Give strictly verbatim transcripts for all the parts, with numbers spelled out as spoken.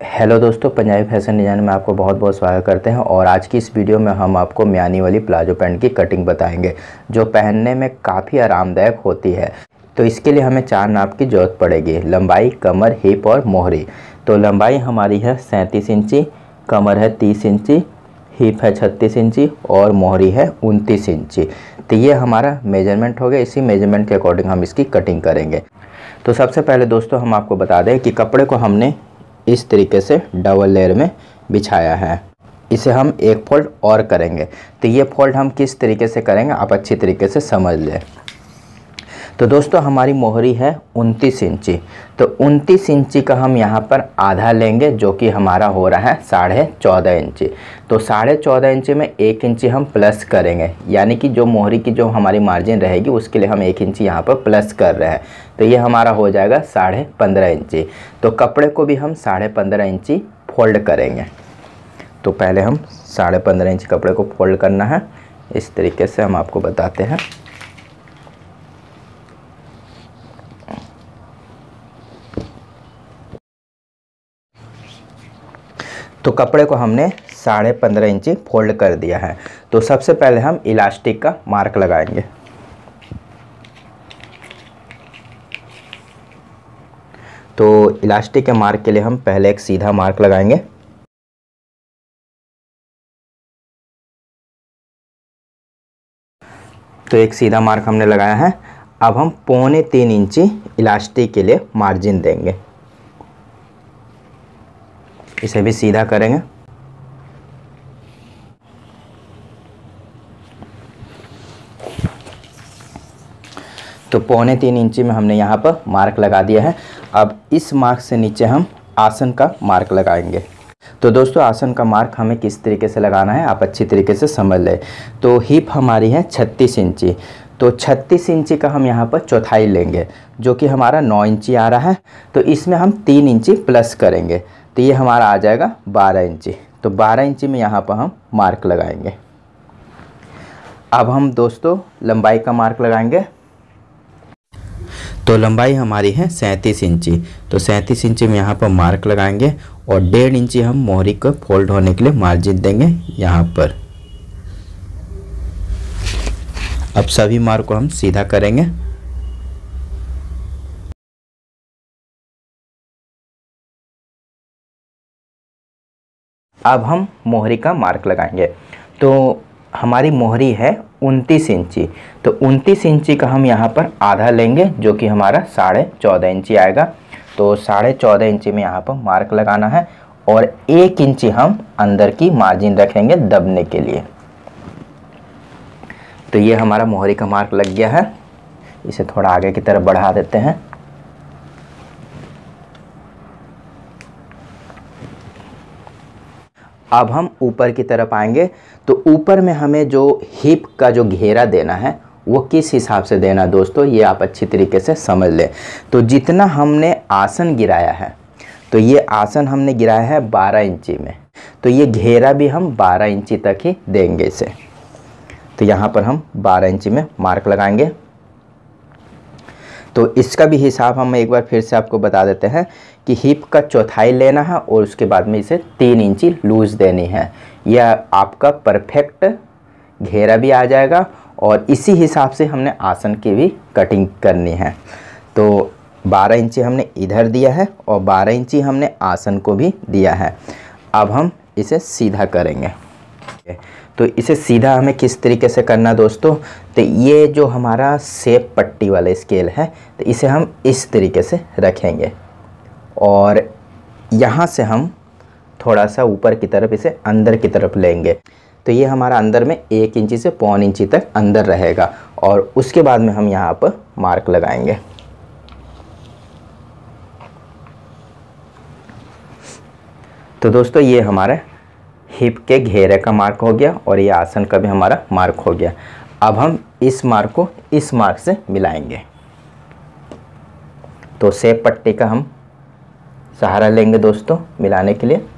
Hello दोस्तों, Punjabi fashion design में आपको बहुत बहुत स्वागत करते हैं। और आज की इस वीडियो में हम आपको म्यानी वाली प्लाजो पैंट की कटिंग बताएंगे जो पहनने में काफ़ी आरामदायक होती है। तो इसके लिए हमें चार नाप की ज़रूरत पड़ेगी: लंबाई, कमर, हिप और मोहरी। तो लंबाई हमारी है सैंतीस इंची, कमर है तीस इंची, हिप है छत्तीस इंची और मोहरी है उनतीस इंची। तो ये हमारा मेजरमेंट हो गया। इसी मेजरमेंट के अकॉर्डिंग हम इसकी कटिंग करेंगे। तो सबसे पहले दोस्तों हम आपको बता दें कि कपड़े को हमने इस तरीके से डबल लेयर में बिछाया है। इसे हम एक फोल्ड और करेंगे। तो ये फोल्ड हम किस तरीके से करेंगे आप अच्छी तरीके से समझ लें। तो दोस्तों हमारी मोहरी है उनतीस इंची। तो उनतीस इंची का हम यहाँ पर आधा लेंगे जो कि हमारा हो रहा है साढ़े चौदह इंची। तो साढ़े चौदह इंची में एक इंची हम प्लस करेंगे, यानी कि जो मोहरी की जो हमारी मार्जिन रहेगी उसके लिए हम एक इंची यहाँ पर प्लस कर रहे हैं। तो ये हमारा हो जाएगा साढ़े पंद्रह इंची। तो कपड़े को भी हम साढ़े पंद्रह इंची फोल्ड करेंगे। तो पहले हम साढ़े पंद्रह इंची कपड़े को फोल्ड करना है। इस तरीके से हम आपको बताते हैं। तो कपड़े को हमने साढ़े पंद्रह इंची फोल्ड कर दिया है। तो सबसे पहले हम इलास्टिक का मार्क लगाएंगे। तो इलास्टिक के मार्क के लिए हम पहले एक सीधा मार्क लगाएंगे। तो एक सीधा मार्क हमने लगाया है। अब हम पौने तीन इंची इलास्टिक के लिए मार्जिन देंगे। इसे भी सीधा करेंगे। तो पौने तीन इंची में हमने यहाँ पर मार्क लगा दिया है। अब इस मार्क से नीचे हम आसन का मार्क लगाएंगे। तो दोस्तों आसन का मार्क हमें किस तरीके से लगाना है आप अच्छी तरीके से समझ लें। तो हिप हमारी है छत्तीस इंची। तो छत्तीस इंची का हम यहाँ पर चौथाई लेंगे जो कि हमारा नौ इंची आ रहा है। तो इसमें हम तीन इंची प्लस करेंगे तो ये हमारा आ जाएगा बारह इंची। तो बारह इंची में यहाँ पर हम मार्क लगाएंगे। अब हम दोस्तों लंबाई का मार्क लगाएंगे। तो लंबाई हमारी है सैंतीस इंची। तो सैंतीस इंची में यहाँ पर मार्क लगाएंगे और डेढ़ इंची हम मोहरी को फोल्ड होने के लिए मार्जिन देंगे यहाँ पर। अब सभी मार्क को हम सीधा करेंगे। अब हम मोहरी का मार्क लगाएंगे। तो हमारी मोहरी है उनतीस इंची। तो उनतीस इंची का हम यहाँ पर आधा लेंगे जो कि हमारा साढ़े चौदह इंची आएगा। तो साढ़े चौदह इंची में यहाँ पर मार्क लगाना है और एक इंची हम अंदर की मार्जिन रखेंगे दबने के लिए। तो ये हमारा मोहरी का मार्क लग गया है। इसे थोड़ा आगे की तरफ बढ़ा देते हैं। अब हम ऊपर की तरफ आएंगे। तो ऊपर में हमें जो हिप का जो घेरा देना है वो किस हिसाब से देना दोस्तों ये आप अच्छी तरीके से समझ लें। तो जितना हमने आसन गिराया है तो ये आसन हमने गिराया है बारह इंची में। तो ये घेरा भी हम बारह इंची तक ही देंगे इसे। तो यहाँ पर हम बारह इंची में मार्क लगाएंगे। तो इसका भी हिसाब हम एक बार फिर से आपको बता देते हैं कि हिप का चौथाई लेना है और उसके बाद में इसे तीन इंची लूज देनी है। यह आपका परफेक्ट घेरा भी आ जाएगा और इसी हिसाब से हमने आसन की भी कटिंग करनी है। तो बारह इंची हमने इधर दिया है और बारह इंची हमने आसन को भी दिया है। अब हम इसे सीधा करेंगे। तो इसे सीधा हमें किस तरीके से करना दोस्तों, तो ये जो हमारा सेप पट्टी वाला स्केल है तो इसे हम इस तरीके से रखेंगे और यहाँ से हम थोड़ा सा ऊपर की तरफ इसे अंदर की तरफ लेंगे। तो ये हमारा अंदर में एक इंची से पौन इंची तक अंदर रहेगा और उसके बाद में हम यहाँ पर मार्क लगाएंगे। तो दोस्तों ये हमारा हिप के घेरे का मार्क हो गया और ये आसन का भी हमारा मार्क हो गया। अब हम इस मार्क को इस मार्क से मिलाएंगे। तो सेप पट्टी का हम सहारा लेंगे दोस्तों मिलाने के लिए।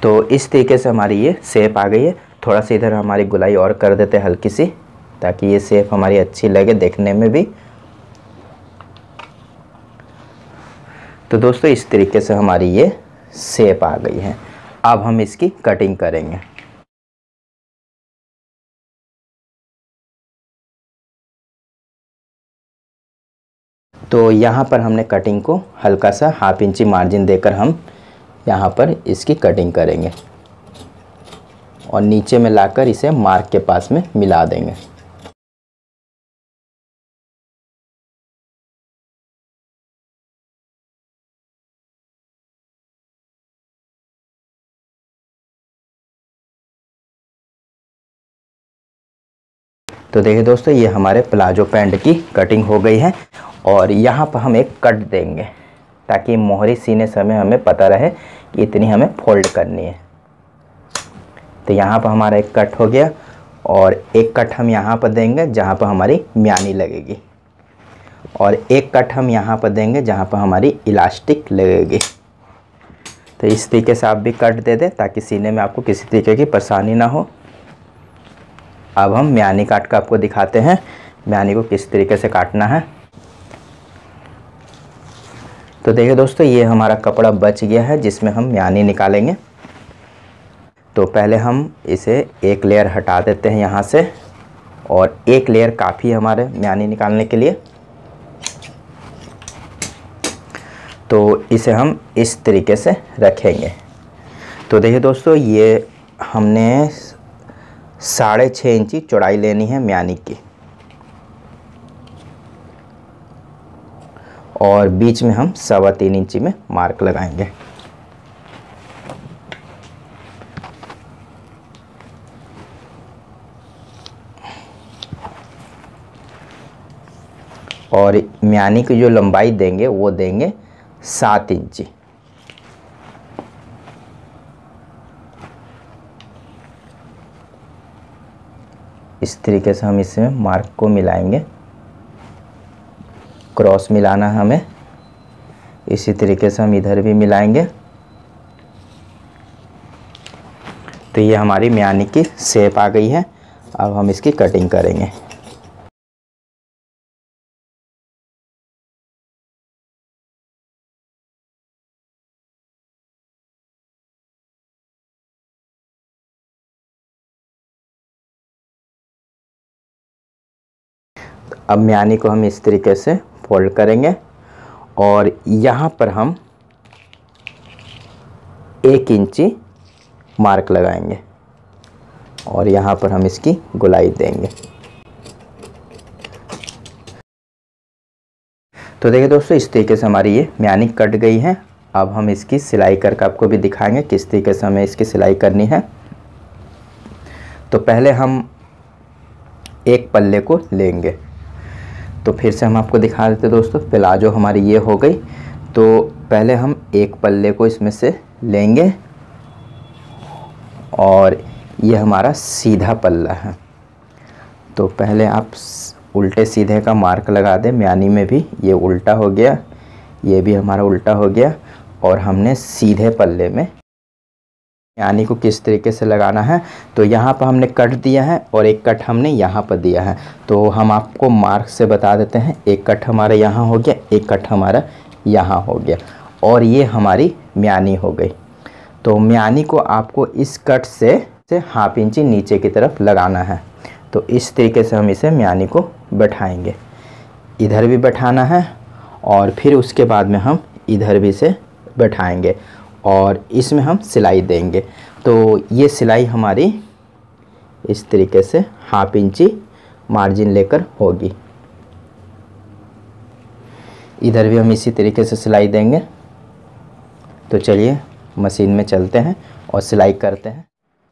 तो इस तरीके से हमारी ये शेप आ गई है। थोड़ा सा इधर हमारी गुलाई और कर देते हैं हल्की सी, ताकि ये शेप हमारी अच्छी लगे देखने में भी। तो दोस्तों इस तरीके से हमारी ये शेप आ गई है। अब हम इसकी कटिंग करेंगे। तो यहाँ पर हमने कटिंग को हल्का सा हाफ इंची मार्जिन देकर हम यहाँ पर इसकी कटिंग करेंगे और नीचे में लाकर इसे मार्क के पास में मिला देंगे। तो देखिए दोस्तों, ये हमारे प्लाजो पैंट की कटिंग हो गई है और यहाँ पर हम एक कट देंगे ताकि मोहरी सीने समय हमें पता रहे कि इतनी हमें फोल्ड करनी है। तो यहाँ पर हमारा एक कट हो गया और एक कट हम यहाँ पर देंगे जहाँ पर हमारी म्यानी लगेगी, और एक कट हम यहाँ पर देंगे जहाँ पर हमारी इलास्टिक लगेगी। तो इस तरीके से आप भी कट दे दें ताकि सीने में आपको किसी तरीके की परेशानी ना हो। अब हम म्यानी काट कर आपको दिखाते हैं म्यानी को किस तरीके से काटना है। तो देखिए दोस्तों, ये हमारा कपड़ा बच गया है जिसमें हम म्यानी निकालेंगे। तो पहले हम इसे एक लेयर हटा देते हैं यहाँ से, और एक लेयर काफ़ी है हमारे म्यानी निकालने के लिए। तो इसे हम इस तरीके से रखेंगे। तो देखिए दोस्तों, ये हमने साढ़े छः इंची चौड़ाई लेनी है म्यानी की, और बीच में हम सवा तीन इंची में मार्क लगाएंगे। और म्यानी की जो लंबाई देंगे वो देंगे सात इंची। इस तरीके से हम इसमें मार्क को मिलाएंगे, क्रॉस मिलाना है हमें। इसी तरीके से हम इधर भी मिलाएंगे। तो ये हमारी म्यानी की शेप आ गई है। अब हम इसकी कटिंग करेंगे। अब म्यानी को हम इस तरीके से फोल्ड करेंगे और यहाँ पर हम एक इंची मार्क लगाएंगे और यहाँ पर हम इसकी गोलाई देंगे। तो देखिए दोस्तों, इस तरीके से हमारी ये म्यानी कट गई है। अब हम इसकी सिलाई करके आपको भी दिखाएंगे किस तरीके से हमें इसकी सिलाई करनी है। तो पहले हम एक पल्ले को लेंगे। तो फिर से हम आपको दिखा देते दोस्तों, प्लाजो हमारी ये हो गई। तो पहले हम एक पल्ले को इसमें से लेंगे और ये हमारा सीधा पल्ला है। तो पहले आप उल्टे सीधे का मार्क लगा दें। म्यानी में भी ये उल्टा हो गया, ये भी हमारा उल्टा हो गया, और हमने सीधे पल्ले में म्यानी को किस तरीके से लगाना है। तो यहाँ पर हमने कट दिया है और एक कट हमने यहाँ पर दिया है। तो हम आपको मार्क से बता देते हैं, एक कट हमारा यहाँ हो गया, एक कट हमारा यहाँ हो गया, और ये हमारी म्यानी हो गई। तो म्यानी को आपको इस कट से से हाफ इंची नीचे की तरफ लगाना है। तो इस तरीके से हम इसे म्यानी को बैठाएंगे। इधर भी बैठाना है और फिर उसके बाद में हम इधर भी से बैठाएंगे और इसमें हम सिलाई देंगे। तो ये सिलाई हमारी इस तरीके से हाफ इंची मार्जिन लेकर होगी। इधर भी हम इसी तरीके से सिलाई देंगे। तो चलिए मशीन में चलते हैं और सिलाई करते हैं।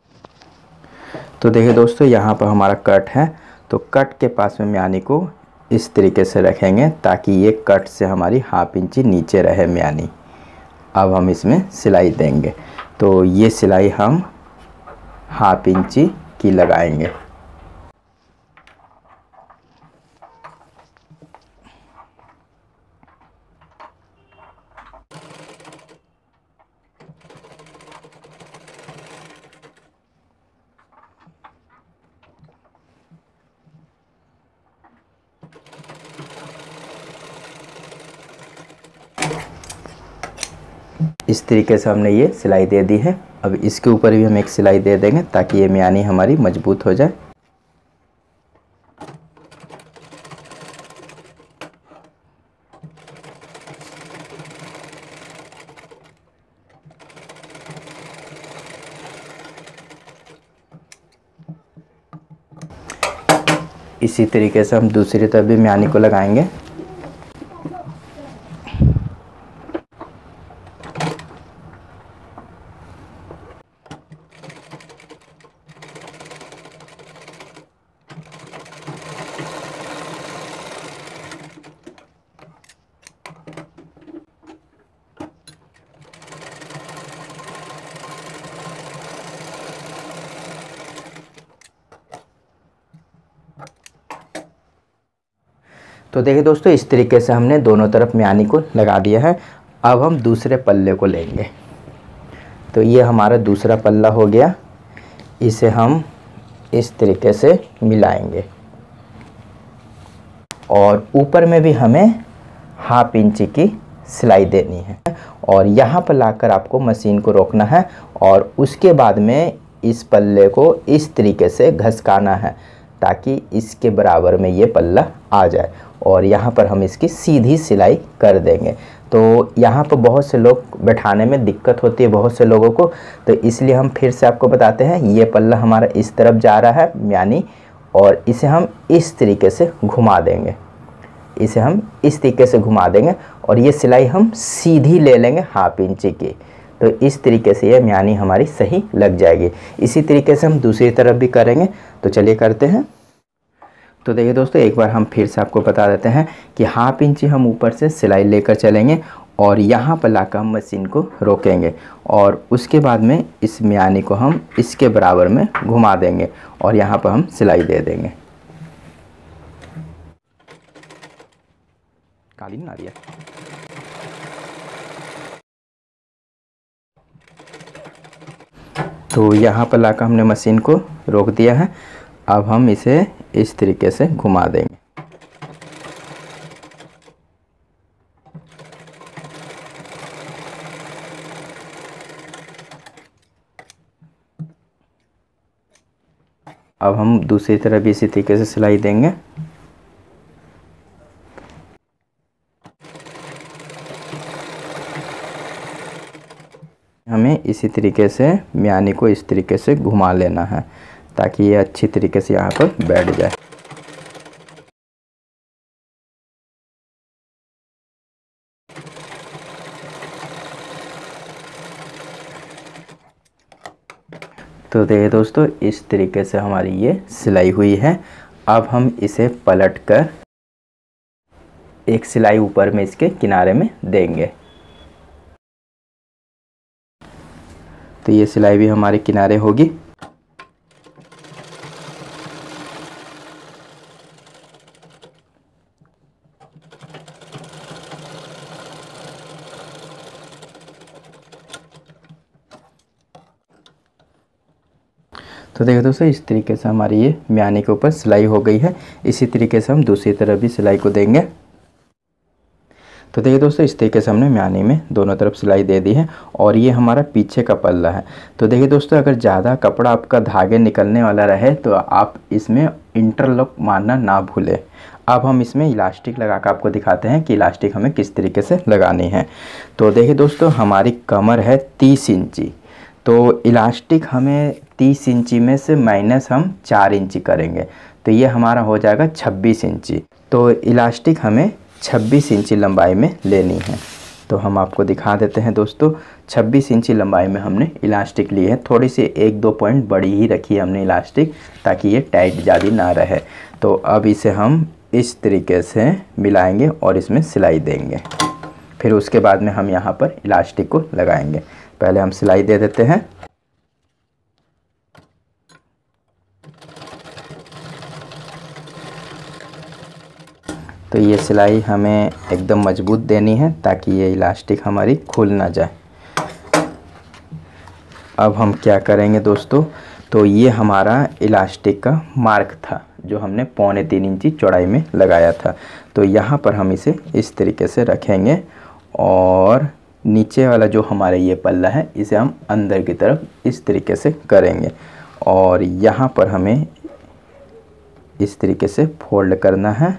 तो देखिए दोस्तों, यहाँ पर हमारा कट है। तो कट के पास में म्यानी को इस तरीके से रखेंगे ताकि ये कट से हमारी हाफ इंची नीचे रहे म्यानी। अब हम इसमें सिलाई देंगे। तो ये सिलाई हम हाफ इंची की लगाएंगे। इस तरीके से हमने ये सिलाई दे दी है। अब इसके ऊपर भी हम एक सिलाई दे देंगे ताकि ये म्यानी हमारी मजबूत हो जाए। इसी तरीके से हम दूसरी तरफ भी म्यानी को लगाएंगे। तो देखिए दोस्तों, इस तरीके से हमने दोनों तरफ म्यानी को लगा दिया है। अब हम दूसरे पल्ले को लेंगे। तो ये हमारा दूसरा पल्ला हो गया। इसे हम इस तरीके से मिलाएंगे और ऊपर में भी हमें हाफ इंच की सिलाई देनी है और यहाँ पर लाकर आपको मशीन को रोकना है और उसके बाद में इस पल्ले को इस तरीके से घसकाना है ताकि इसके बराबर में ये पल्ला आ जाए और यहाँ पर हम इसकी सीधी सिलाई कर देंगे। तो यहाँ पर बहुत से लोग बैठाने में दिक्कत होती है बहुत से लोगों को, तो इसलिए हम फिर से आपको बताते हैं। ये पल्ला हमारा इस तरफ जा रहा है म्यानी और इसे हम इस तरीके से घुमा देंगे। इसे हम इस तरीके से घुमा देंगे और ये सिलाई हम सीधी ले लेंगे हाफ इंच की। तो इस तरीके से ये म्यानी हमारी सही लग जाएगी। इसी तरीके से हम दूसरी तरफ भी करेंगे। तो चलिए करते हैं। तो देखिए दोस्तों, एक बार हम फिर से आपको बता देते हैं कि हाफ इंच हम ऊपर से सिलाई लेकर चलेंगे और यहाँ पर लाकर हम मशीन को रोकेंगे और उसके बाद में इस म्यानी को हम इसके बराबर में घुमा देंगे और यहाँ पर हम सिलाई दे देंगे। कालीन आ रही है। तो यहाँ पर लाकर हमने मशीन को रोक दिया है। अब हम इसे इस तरीके से घुमा देंगे। अब हम दूसरी तरफ भी इसी तरीके से सिलाई देंगे। हमें इसी तरीके से म्यानी को इस तरीके से घुमा लेना है ताकि ये अच्छी तरीके से यहाँ पर बैठ जाए। तो देखिए दोस्तों, इस तरीके से हमारी ये सिलाई हुई है। अब हम इसे पलट कर एक सिलाई ऊपर में इसके किनारे में देंगे। तो ये सिलाई भी हमारे किनारे होगी। तो देखिए दोस्तों, इस तरीके से हमारी ये म्यानी के ऊपर सिलाई हो गई है। इसी तरीके से हम दूसरी तरफ भी सिलाई को देंगे। तो देखिए दोस्तों, इस तरीके से हमने म्यानी में दोनों तरफ सिलाई दे दी है और ये हमारा पीछे का पल्ला है। तो देखिए दोस्तों, अगर ज़्यादा कपड़ा आपका धागे निकलने वाला रहे तो आप इसमें इंटरलॉक मारना ना भूलें। अब हम इसमें इलास्टिक लगा कर आपको दिखाते हैं कि इलास्टिक हमें किस तरीके से लगानी है। तो देखिए दोस्तों, हमारी कमर है तीस इंची, तो इलास्टिक हमें तीस इंची में से माइनस हम चार इंची करेंगे तो ये हमारा हो जाएगा छब्बीस इंची। तो इलास्टिक हमें छब्बीस इंची लंबाई में लेनी है। तो हम आपको दिखा देते हैं दोस्तों, छब्बीस इंची लंबाई में हमने इलास्टिक ली है। थोड़ी सी एक दो पॉइंट बड़ी ही रखी है हमने इलास्टिक ताकि ये टाइट ज़्यादा ना रहे। तो अब इसे हम इस तरीके से मिलाएंगे और इसमें सिलाई देंगे। फिर उसके बाद में हम यहाँ पर इलास्टिक को लगाएंगे। पहले हम सिलाई दे देते हैं। तो ये सिलाई हमें एकदम मजबूत देनी है ताकि ये इलास्टिक हमारी खुल ना जाए। अब हम क्या करेंगे दोस्तों, तो ये हमारा इलास्टिक का मार्क था जो हमने पौने तीन इंची चौड़ाई में लगाया था। तो यहाँ पर हम इसे इस तरीके से रखेंगे और नीचे वाला जो हमारा ये पल्ला है इसे हम अंदर की तरफ इस तरीके से करेंगे और यहाँ पर हमें इस तरीके से फोल्ड करना है।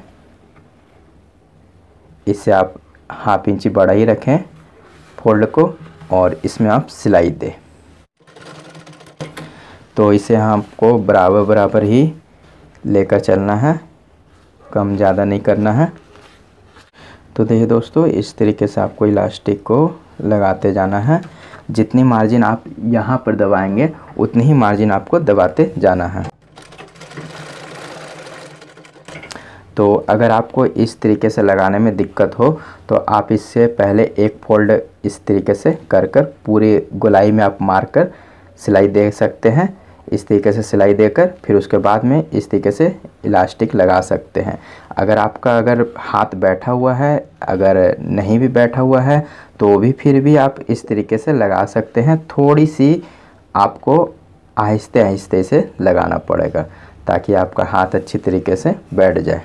इसे आप हाफ इंची बड़ा ही रखें फोल्ड को और इसमें आप सिलाई दें। तो इसे आपको बराबर बराबर ही लेकर चलना है, कम ज़्यादा नहीं करना है। तो देखिए दोस्तों, इस तरीके से आपको इलास्टिक को लगाते जाना है। जितनी मार्जिन आप यहाँ पर दबाएंगे उतनी ही मार्जिन आपको दबाते जाना है। तो अगर आपको इस तरीके से लगाने में दिक्कत हो तो आप इससे पहले एक फोल्ड इस तरीके से कर कर पूरी गोलाई में आप मार कर सिलाई दे सकते हैं। इस तरीके से सिलाई देकर फिर उसके बाद में इस तरीके से इलास्टिक लगा सकते हैं। अगर आपका अगर हाथ बैठा हुआ है, अगर नहीं भी बैठा हुआ है तो भी फिर भी आप इस तरीके से लगा सकते हैं। थोड़ी सी आपको आहिस्ते आहिस्ते से लगाना पड़ेगा ताकि आपका हाथ अच्छी तरीके से बैठ जाए।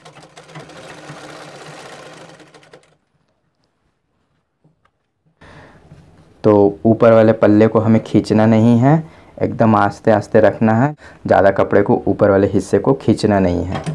तो ऊपर वाले पल्ले को हमें खींचना नहीं है, एकदम आस्ते आस्ते रखना है। ज़्यादा कपड़े को ऊपर वाले हिस्से को खींचना नहीं है।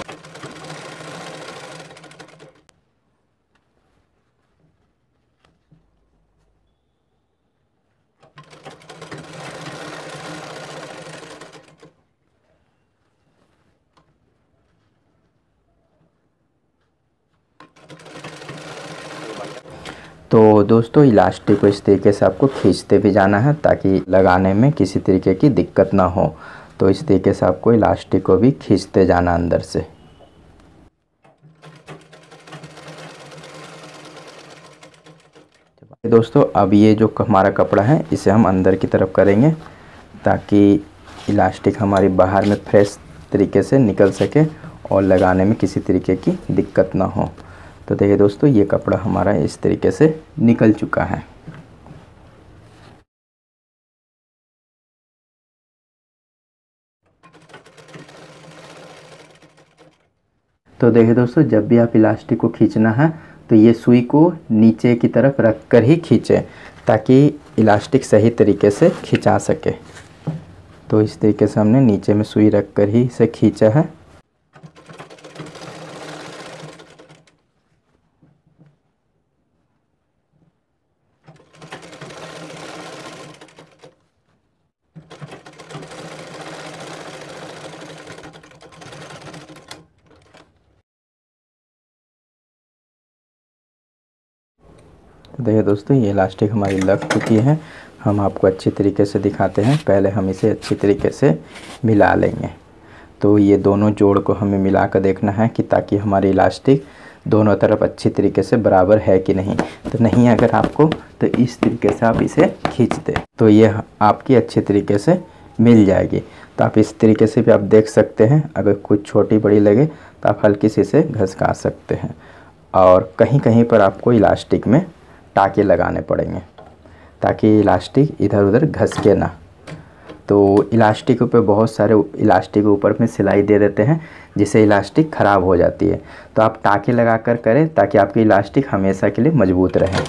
तो दोस्तों, इलास्टिक को इस तरीके से आपको खींचते भी जाना है ताकि लगाने में किसी तरीके की दिक्कत ना हो। तो इस तरीके से आपको इलास्टिक को भी खींचते जाना अंदर से। दोस्तों, अब ये जो हमारा कपड़ा है इसे हम अंदर की तरफ करेंगे ताकि इलास्टिक हमारी बाहर में फ्रेश तरीके से निकल सके और लगाने में किसी तरीके की दिक्कत ना हो। तो देखिए दोस्तों, ये कपड़ा हमारा इस तरीके से निकल चुका है। तो देखिए दोस्तों, जब भी आप इलास्टिक को खींचना है तो ये सुई को नीचे की तरफ रख कर ही खींचें ताकि इलास्टिक सही तरीके से खिंचा सके। तो इस तरीके से हमने नीचे में सुई रख कर ही इसे खींचा है। तो देखिए दोस्तों, ये इलास्टिक हमारी लग चुकी है। हम आपको अच्छी तरीके से दिखाते हैं। पहले हम इसे अच्छी तरीके से मिला लेंगे। तो ये दोनों जोड़ को हमें मिला कर देखना है कि ताकि हमारी इलास्टिक दोनों तरफ अच्छी तरीके से बराबर है कि नहीं। तो नहीं अगर आपको तो इस तरीके से आप इसे खींच दें तो ये आपकी अच्छी तरीके से मिल जाएगी। तो आप इस तरीके से भी आप देख सकते हैं। अगर कुछ छोटी बड़ी लगे तो आप हल्की सी इसे घसका सकते हैं। और कहीं कहीं पर आपको इलास्टिक में टाके लगाने पड़ेंगे ताकि इलास्टिक इधर उधर घसके ना। तो इलास्टिक पे बहुत सारे इलास्टिक ऊपर में सिलाई दे देते हैं जिससे इलास्टिक ख़राब हो जाती है। तो आप टाके लगा कर करें ताकि आपकी इलास्टिक हमेशा के लिए मजबूत रहे।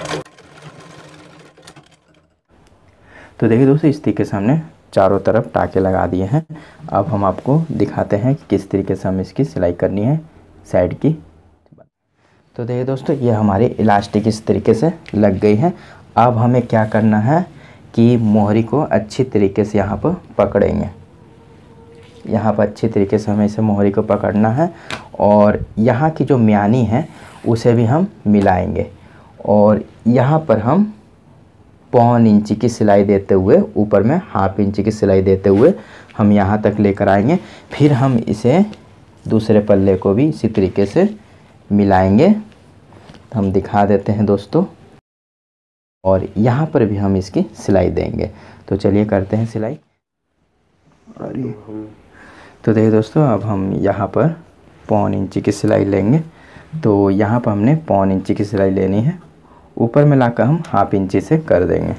तो देखिए दोस्तों, इस तरीके से हमने चारों तरफ टाके लगा दिए हैं। अब हम आपको दिखाते हैं कि किस तरीके से हमें इसकी सिलाई करनी है साइड की। तो देखिए दोस्तों, ये हमारी इलास्टिक इस तरीके से लग गई है। अब हमें क्या करना है कि मोहरी को अच्छी तरीके से यहाँ पर पकड़ेंगे। यहाँ पर अच्छी तरीके से हमें इसे मोहरी को पकड़ना है और यहाँ की जो म्यानी है उसे भी हम मिलाएंगे और यहाँ पर हम पौन इंची की सिलाई देते हुए, ऊपर में हाफ इंची की सिलाई देते हुए हम यहाँ तक लेकर आएंगे। फिर हम इसे दूसरे पल्ले को भी इसी तरीके से मिलाएंगे। तो हम दिखा देते हैं दोस्तों, और यहाँ पर भी हम इसकी सिलाई देंगे। तो चलिए करते हैं सिलाई। अरे तो देखिए दोस्तों, अब हम यहाँ पर पौन इंची की सिलाई लेंगे। तो यहाँ पर हमने पौन इंची की सिलाई लेनी है, ऊपर में लाकर हम हाफ इंची से कर देंगे।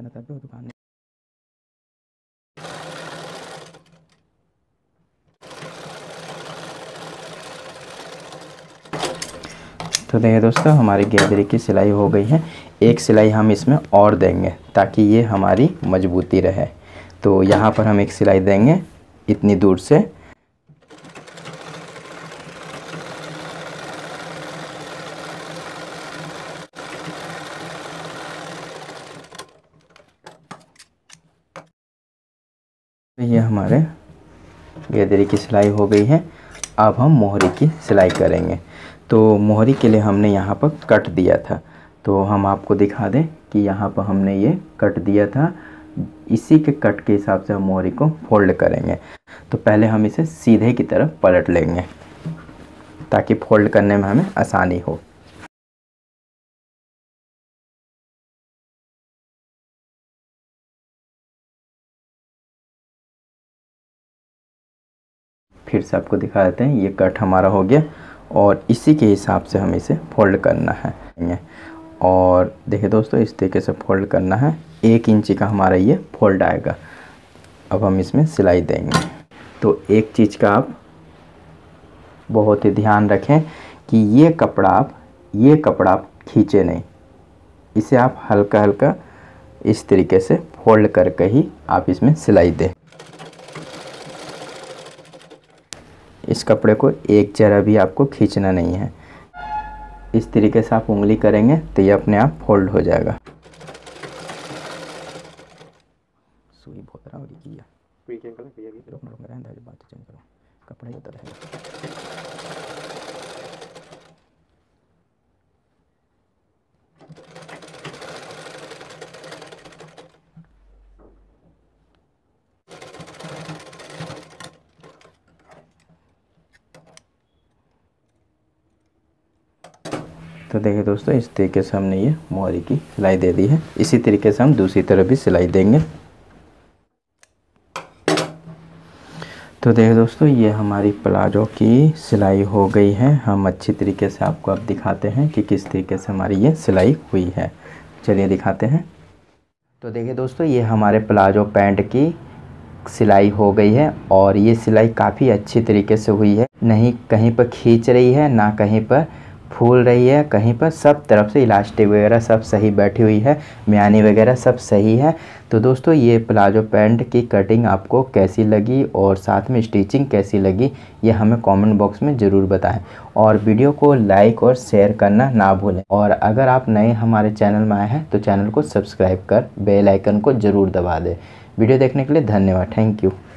करना था वो दुकान। तो देखिए दोस्तों हमारी गैदरी की सिलाई हो गई है। एक सिलाई हम इसमें और देंगे ताकि ये हमारी मजबूती रहे। तो यहाँ पर हम एक सिलाई देंगे इतनी दूर से। ये हमारे गैदरी की सिलाई हो गई है। अब हम मोहरी की सिलाई करेंगे। तो मोहरी के लिए हमने यहाँ पर कट दिया था, तो हम आपको दिखा दें कि यहाँ पर हमने ये कट दिया था। इसी के कट के हिसाब से हम मोहरी को फोल्ड करेंगे। तो पहले हम इसे सीधे की तरफ पलट लेंगे ताकि फोल्ड करने में हमें आसानी हो। फिर से आपको दिखा देते हैं, ये कट हमारा हो गया और इसी के हिसाब से हमें इसे फोल्ड करना है। और देखिए दोस्तों इस तरीके से फोल्ड करना है। एक इंची का हमारा ये फोल्ड आएगा। अब हम इसमें सिलाई देंगे। तो एक चीज़ का आप बहुत ही ध्यान रखें कि ये कपड़ा आप ये कपड़ा आप खींचे नहीं, इसे आप हल्का हल्का इस तरीके से फोल्ड करके ही आप इसमें सिलाई दें। इस कपड़े को एक जरा भी आपको खींचना नहीं है। इस तरीके से आप उंगली करेंगे तो ये अपने आप फोल्ड हो जाएगा। सुई बहुत रहा है बात चेंज करो, कपड़ा ही होता रहेगा। तो देखिए दोस्तों इस तरीके से हमने ये मोहरी की सिलाई दे दी है। इसी तरीके से हम दूसरी तरफ भी सिलाई देंगे। तो देखिए दोस्तों ये हमारी प्लाजो की सिलाई हो गई है। हम अच्छी तरीके से आपको अब दिखाते हैं कि किस तरीके से हमारी ये सिलाई हुई है। चलिए दिखाते हैं। तो देखिए दोस्तों ये हमारे प्लाजो पैंट की सिलाई हो गई है और ये सिलाई काफ़ी अच्छी तरीके से हुई है। नहीं कहीं पर खींच रही है, ना कहीं पर फूल रही है, कहीं पर सब तरफ से इलास्टिक वगैरह सब सही बैठी हुई है, म्यानी वगैरह सब सही है। तो दोस्तों ये प्लाजो पैंट की कटिंग आपको कैसी लगी और साथ में स्टिचिंग कैसी लगी ये हमें कमेंट बॉक्स में ज़रूर बताएं। और वीडियो को लाइक और शेयर करना ना भूलें। और अगर आप नए हमारे चैनल में आए हैं तो चैनल को सब्सक्राइब कर बेल आइकन को ज़रूर दबा दें। वीडियो देखने के लिए धन्यवाद। Thank you.